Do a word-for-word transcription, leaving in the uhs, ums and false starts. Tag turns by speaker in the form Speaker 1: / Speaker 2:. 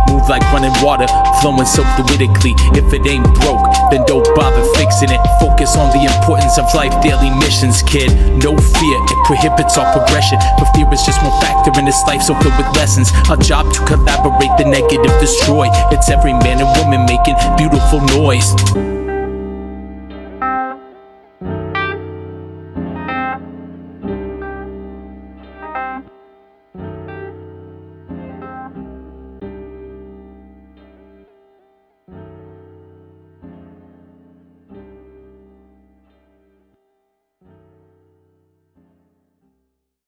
Speaker 1: move like running water, flowing so fluidically. If it ain't broke, then don't bother fixing it. Focus on the importance of life, daily missions, kid. No fear, it prohibits our progression, but fear is just one factor in this life so filled with lessons. Our job to collaborate, the negative destroy. It's every man and woman making beautiful noise.